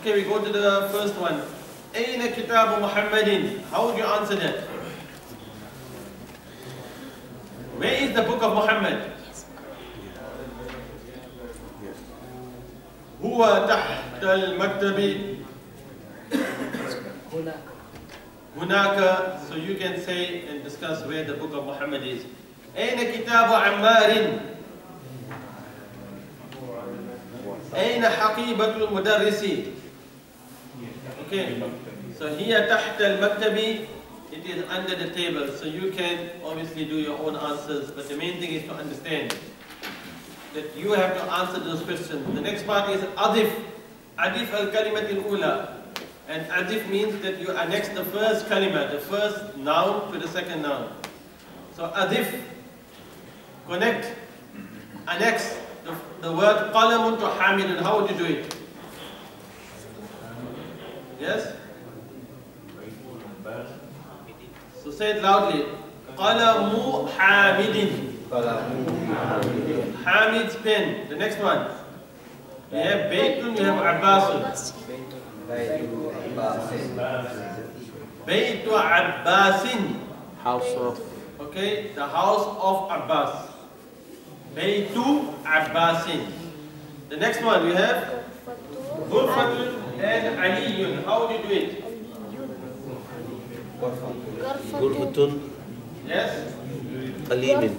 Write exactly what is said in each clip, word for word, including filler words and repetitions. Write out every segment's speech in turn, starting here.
Okay, we go to the first one. Aina Kitabu Muhammadin. How would you answer that? Where is the book of Muhammad? Huwa tahta al-maktabi. Hunaka. So you can say and discuss where the book of Muhammad is. Aina Kitabu Ammarin. Aina Haqibatul Mudarrisi. Okay, so here tahta al-maktabi, it is under the table, so you can obviously do your own answers, but the main thing is to understand that you have to answer those questions. The next part is adif, adif al-kalimat al-ula, and adif means that you annex the first kalima, the first noun to the second noun. So adif, connect, annex the, the word qalamun to hamidun. How would you do it? Yes? So say it loudly. Qalamu hamidin. Hamid's pen. The next one. You have Baytun, you have Abbasun. Baytu Abbasin. House of. Okay, the house of Abbas. Baytu Abbasin. The next one we have Ghurfatun and Aliyun. How do you do it? Ghurfatun. Yes? Aliyin.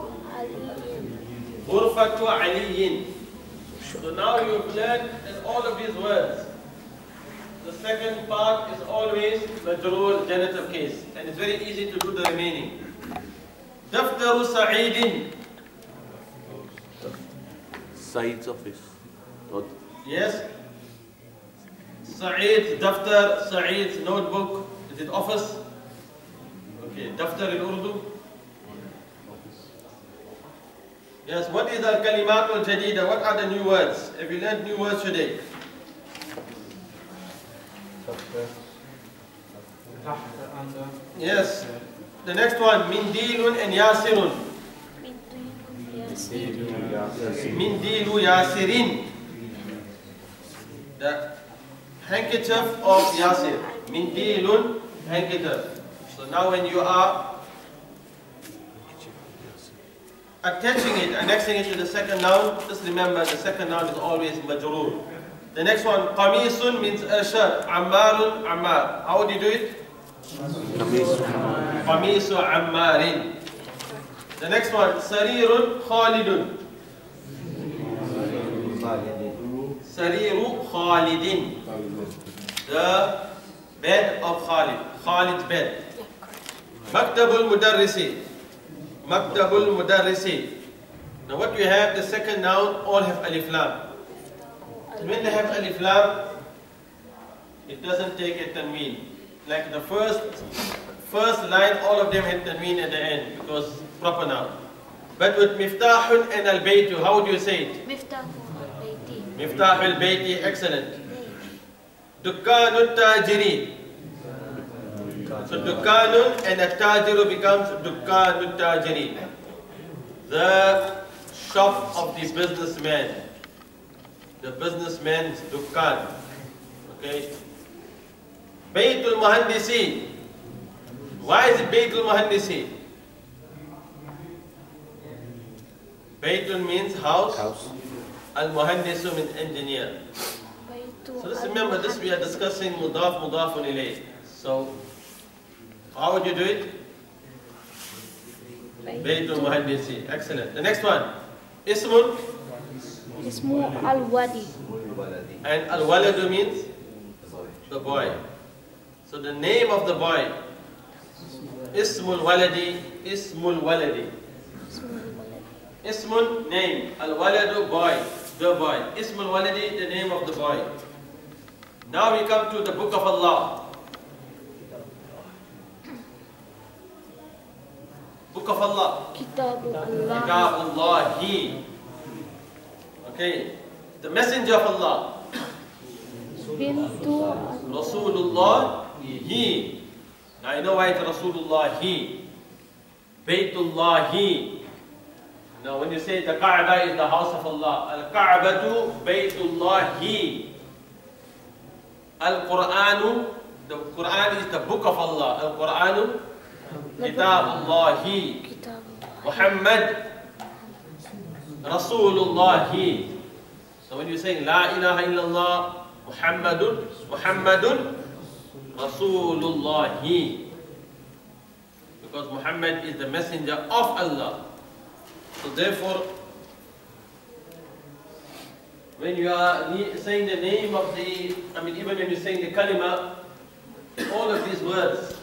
Ghurfatu Aliyin. So now you've learned in all of these words. The second part is always majroor genitive case, and it's very easy to do the remaining. Daftaru Sa'idin. Said's office. Not. Yes? Sa'id's daftar, Sa'id's notebook. Is it office? Okay, daftar in Urdu. Yes, what is al-kalimat al-jadida? What are the new words? Have you learned new words today? Yes. The next one, mindilun and yasirun. Mindilu yasirin. The handkerchief of Yasir. Mindilun, handkerchief. So now when you are attaching it, annexing it to the second noun, just remember the second noun is always majroor. The next one, qamisun means a shirt. Ammarun, ammar. How would you do it? Qamisu ammarin. The next one, sarirun khalidun. Sariru khalidin. The bed of Khalid. Khalid's bed. Maktabul mudarrisi. Maktabul mudarrisi. Now what you have, the second noun, all have alif lam. When they have alif lam, it doesn't take a tanween. Like the first first line, all of them had tanween at the end because proper noun. But with miftahun and al-baytu, how would you say it? Miftahul al-bayti. Miftahul al-bayti, excellent. Dukkanun tajiri. So dukkanun and at-tajiru becomes dukkanun tajiri. The shop of the businessman. The businessman's dukkan. Okay. Baytul Muhandisi. Why is it Baytul Muhandisi? Baytul means house. House. Al-Muhandisu means engineer. So let's remember this, we are discussing mudaf, mudafun ilayh. So, how would you do it? Baytul Muhandisi. Excellent. The next one. Ismun. Ismu al-wadi. And al-waladu means the boy. So the name of the boy. Ismul waladi. Ismul waladi. Ismun, name. Al-waladu, boy. The boy. Ismul waladi, the name of the boy. Now we come to the book of Allah. Book of Allah. Kitabullah. Kitabullahi. Okay. The messenger of Allah. Bintu Rasulullah. He. Now I know why it's Rasulullah. He. Baytullahi. Now when you say the Kaaba is the house of Allah. Al-Kaabatu Baytullahi. Al-Qur'anu, the Quran is the book of Allah. Al-Qur'anu, Kitabullahi. Kitabullah. Muhammad, Rasulullahi. So when you say La ilaha illallah, Muhammadun, Muhammadun, Rasulullahi. Because Muhammad is the messenger of Allah. So therefore, when you are saying the name of the, I mean even when you're saying the kalima, all of these words,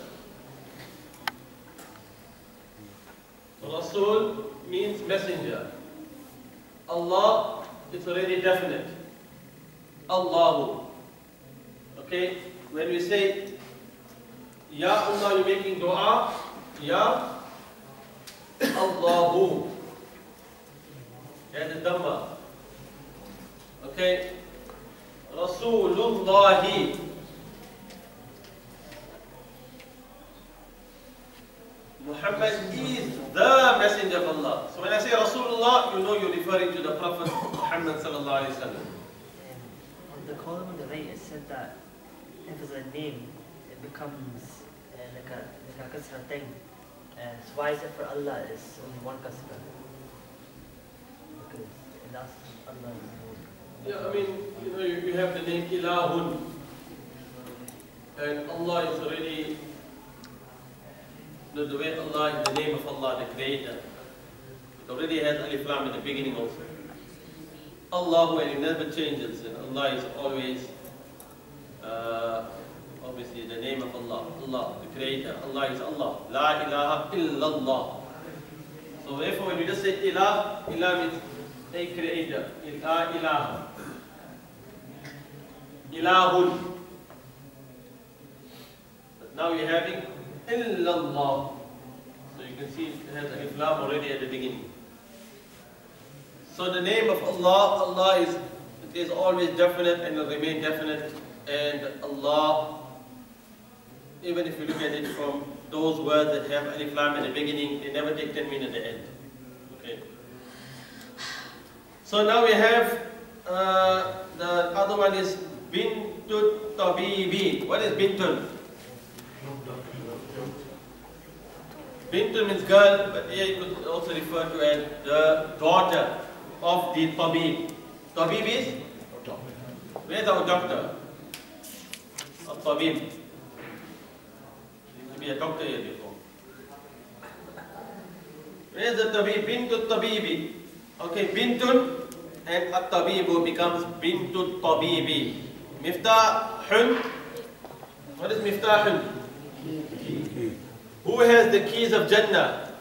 Rasul means messenger. Allah, it's already definite. Allahu. Okay, when we say Ya Allah, you're making dua, Ya Allahu. That is Dhamma. Okay, Rasulullahi. Muhammad is the messenger of Allah. So when I say Rasulullah, you know you're referring to the Prophet Muhammad sallallahu alaihi wasallam. On the column on the right, it said that if it's a name, it becomes uh, like a like a kasra thing. Uh, so why is it for Allah is only one kasra? Because that's Allah. Yeah, I mean, you know, you, you have the name Ilahun, and Allah is already, you know, the way Allah is the name of Allah, the Creator. It already has Alif Lam in the beginning also. Allahu, and it never changes, and Allah is always, uh, obviously, the name of Allah, Allah, the Creator. Allah is Allah. La ilaha illallah. So therefore, when you just say Ilah, Ilah means a Creator. Ilah, Ilah. Ilahun. But now you're having illallah. So you can see it has Alif Lam already at the beginning. So the name of Allah, Allah is, it is always definite and will remain definite. And Allah, even if you look at it from those words that have Alif Lam at the beginning, they never take tanween at the end. Okay. So now we have uh, the other one is Bintut Tabibi. What is Bintun? Bintun means girl, but here you could also refer to as the daughter of the Tabib. Tabib is? Where's our doctor? A Tabib. There used to be a doctor here before. Where's the Tabib? Bintut Tabibi. Okay, Bintun and At-Tabibu becomes Bintut Tabibi. Miftahun. What is Miftahun? Who has the keys of Jannah?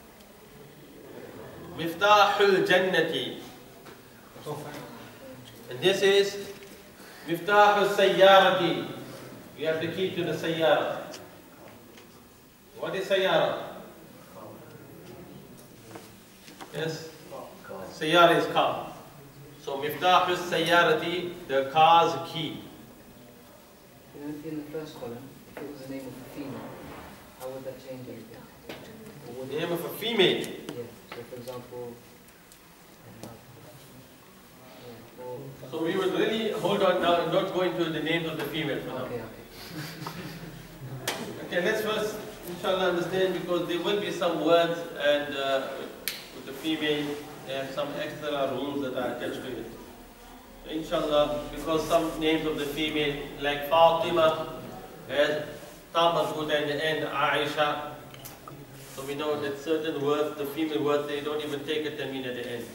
Miftahul Jannati. And this is Miftahul Sayyarati. You have the key to the Sayyara. What is Sayyara? Yes? Sayyara is car. So Miftahul Sayyarati, the car's key. In, in the first column, if it was the name of a female, how would that change everything? Or would The name of a female. Yeah, so for example, uh, yeah, or, So we would really hold on now and not go into the names of the females for now. okay, okay. Okay, let's first, inshallah, understand, because there will be some words and uh, with the female, they have some extra rules that are attached to it. So inshallah, because some names of the female, like Fatima, has Tamarhud and the end Aisha. So we know that certain words, the female words, they don't even take a tanween at the end.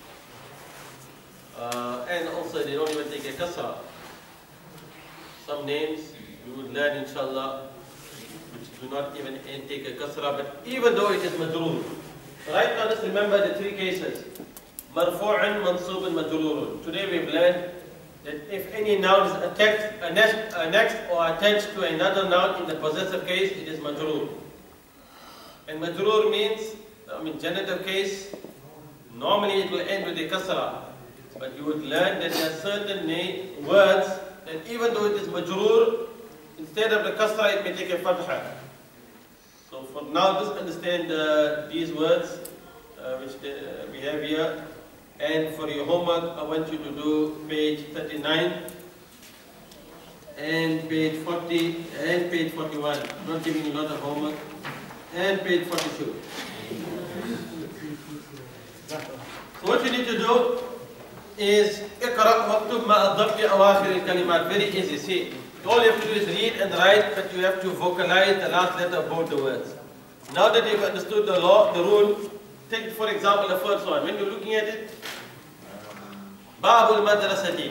Uh, and also they don't even take a kasra. Some names we would learn inshallah which do not even take a kasra, but even though it is majroor. Right now, just remember the three cases. Marfu'an, mansubun, majroorun. Today we've learned that if any noun is attached, annexed, annexed or attached to another noun in the possessive case, it is majroor. And majroor means, I mean genitive case, normally it will end with a kasra. But you would learn that there are certain words that even though it is majroor, instead of the kasra it may take a fatha. So for now, just understand uh, these words uh, which uh, we have here. And for your homework, I want you to do page thirty-nine. and page forty and page forty-one. I'm not giving you a lot of homework. And page forty-two. So what you need to do is اقرأ مكتوب مع الضبط أواخر الكلمات. Very easy. See, all you have to do is read and write, but you have to vocalize the last letter of both the words. Now that you've understood the law, the rule, take for example the first one. When you're looking at it, Babul Madrasati.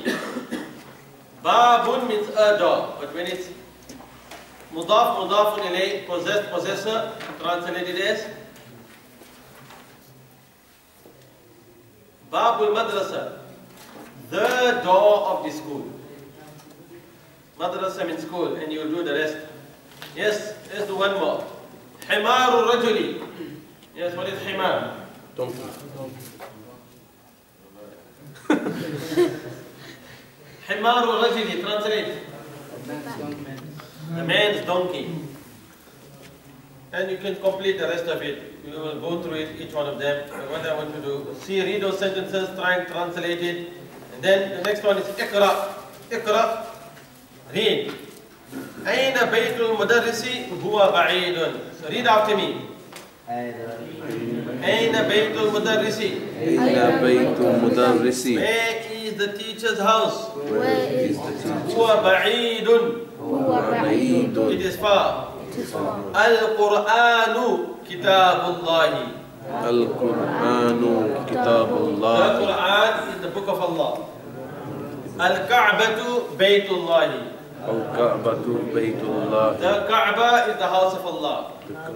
Babun means a door, but when it's Mudaf, Mudafun ilayh, possessed, possessor, translated as Babul Madrasa, the door of the school. Madrasa means school, and you'll do the rest. Yes, let's do one more. Himaru Rajuli. Yes, what is Himar? Donkey. Himaru Rajuli, translate. The man's donkey. And you can complete the rest of it. We will go through it, each one of them. But what I want to do, see, read those sentences, try and translate it. And then the next one is Iqra. Iqra. Read. أين بيت المدرس هو بعيد. So read after me. أين بيت المدرس. أين بيت المدرس. Where is the teacher's house. Where is the teacher? هو بعيد. هو بعيد. It is far. It is far. القرآن كتاب الله. القرآن كتاب The الله. Quran is the book of Allah. الكعبة بيت الله. الكعبة بيت الله. The Kaaba is the house of Allah.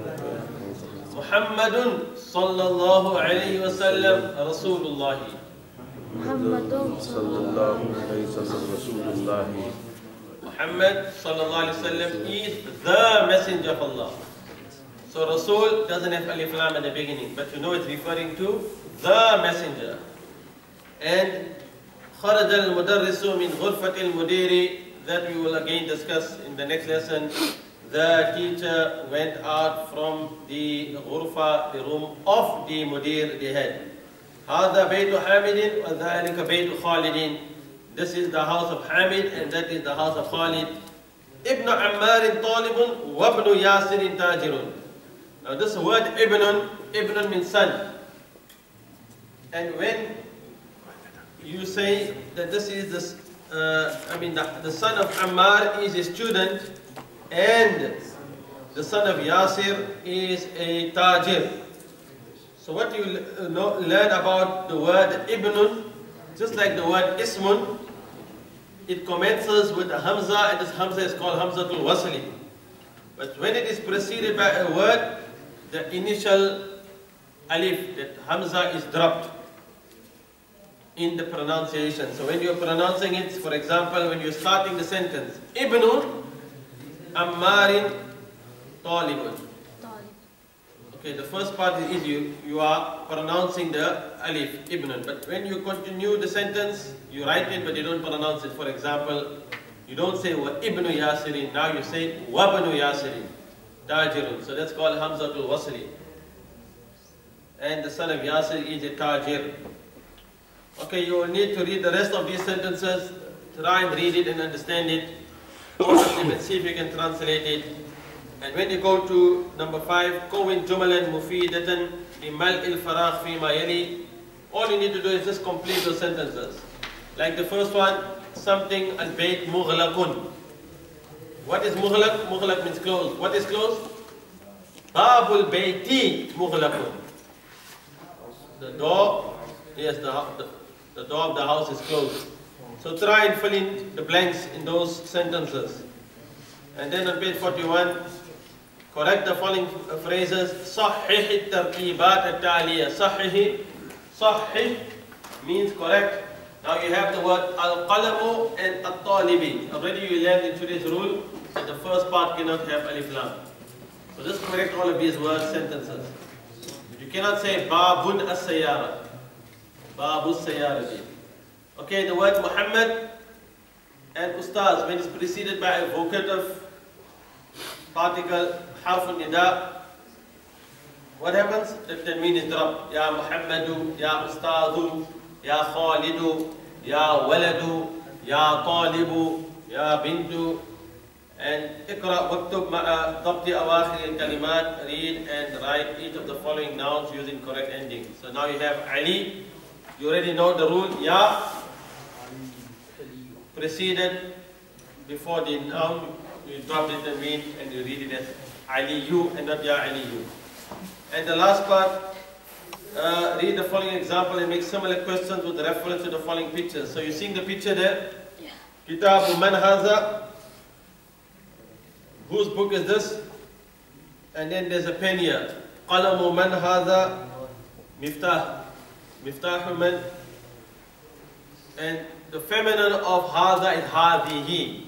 Muhammadun sallallahu alayhi wa sallam Rasulullah. محمد صلى الله عليه وسلم رسول الله. Muhammad sallallahu alayhi wa sallam is the messenger of Allah. So Rasul doesn't have alif lam at the beginning, but you know it's referring to the messenger. And خرج المدرس من غرفة المدير, that we will again discuss in the next lesson. The teacher went out from the ghurfa, the room of the mudir, the head. هذا بيت حامد وذلك بيت خالد. This is the house of Hamid and that is the house of Khalid. Ibn Ammar talibun wa ibn Yasir tajirun. Now this word Ibn, Ibn means son. And when you say that this is this, uh, I mean the, the son of Ammar is a student and the son of Yasir is a tajir. So what you know, learn about the word Ibn, just like the word Ismun, it commences with a Hamza, and this Hamza is called Hamzatul Wasli. But when it is preceded by a word, the initial alif, that Hamza is dropped in the pronunciation. So when you're pronouncing it, for example, when you're starting the sentence, Ibnun Ammarin Talibun. Okay, the first part is you, you are pronouncing the alif, Ibnun. But when you continue the sentence, you write it but you don't pronounce it. For example, you don't say wa Ibnu Yasirin, now you say Wabnu Yasirin, Tajirun. So that's called Hamzatul Wasli. And the son of Yasir is a Tajir. Okay, you will need to read the rest of these sentences, try and read it and understand it, and see if you can translate it. And when you go to number five, كون جملا مفيدة بملء الفراغ فيما يلي, all you need to do is just complete those sentences. Like the first one, something البيت مغلق. What is مغلق? مغلق means closed. What is closed? باب البيت مغلق. The door, yes, the, the, the door of the house is closed. So try and fill in the blanks in those sentences. And then on page forty-one, correct the following phrases. صحح التركيبات التالية. صحح, صحح means correct. Now you have the word al-qalamu and al-talibi. Already you learned in today's rule that the first part cannot have alif lam. So just correct all of these words, sentences. You cannot say babun as-sayyara. Babu as-sayyara. Okay, the word Muhammad and Ustaz, when it's preceded by a vocative particle, harfun nida, what happens? The tanween is dropped. Ya Muhammadu, Ya Ustadu, Ya Khalidu, Ya Waladu, Ya Talibu. Ya bintu, and اقرأ واكتب مع ضبط أواخر الكلمات. Read and write each of the following nouns using correct ending. So now you have Ali. You already know the rule. Ya preceded before the noun. You drop it and read, and you read it as Aliyu and not Ya Aliyu. And the last part, uh, read the following example and make similar questions with reference to the following pictures. So you seeing the picture there? Kitabu man haza. Whose book is this? And then there's a pen here. Qalamu man haza. Miftah. Miftahu man. And the feminine of haza is hadihi.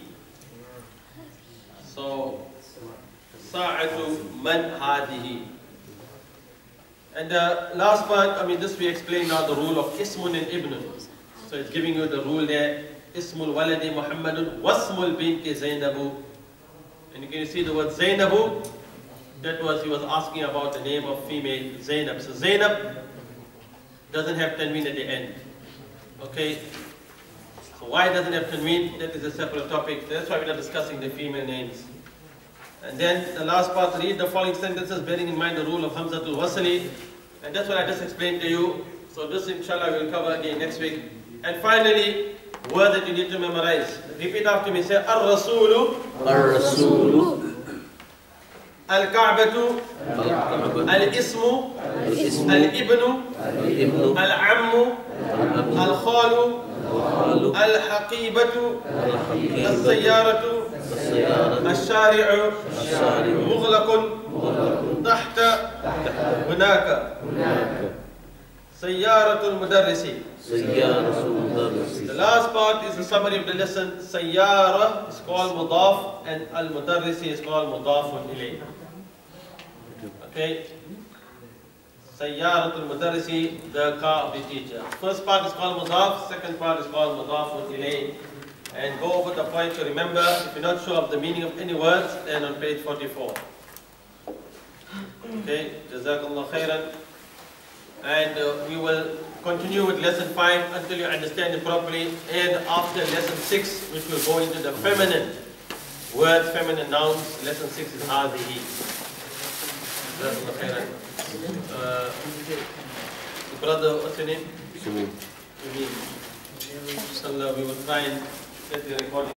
So, sa'atu man hadihi. And the last part, I mean, this we explain now the rule of ismun and ibnun. So it's giving you the rule there. Ismul waladi Muhammadun wasmul binti Zainabu. And you can see the word Zainabu. That was, he was asking about the name of female Zainab. So Zainab doesn't have tanween at the end. Okay? So why it doesn't have tanween? That is a separate topic. That's why we're not discussing the female names. And then the last part, read the following sentences bearing in mind the rule of Hamzatul Wasli. And that's what I just explained to you. So this inshallah we'll cover again next week. And finally, word that you need to memorize. Repeat after me. Say Ar-Rasulu, Ar-Rasulu, Al-Ka'batu, Al-Ismu, Al-Ibnu, Al-Ibnu, Al-Ammu, Al-Khalu, Al-Haqibatu, Al-Sayyaratu, الشارع مغلق تحت هناك سيارة المدرس. The last part is the summary of the lesson. Sayyara is called mudaf and al-mudarrisi is called mudafun ilayh. Okay? Sayyara al-mudarrisi, the car of the teacher. First part is called mudaf, second part is called mudafun ilayh. And go over the point to remember. If you're not sure of the meaning of any words, then on page forty-four. Okay, Jazakallah khairan. And uh, we will continue with lesson five until you understand it properly. And after lesson six, which will go into the feminine words, feminine nouns, lesson six is hadihi. Jazakallah khairan. Uh, brother, what's your name? Sumim. Inshallah, we will try and get the recording.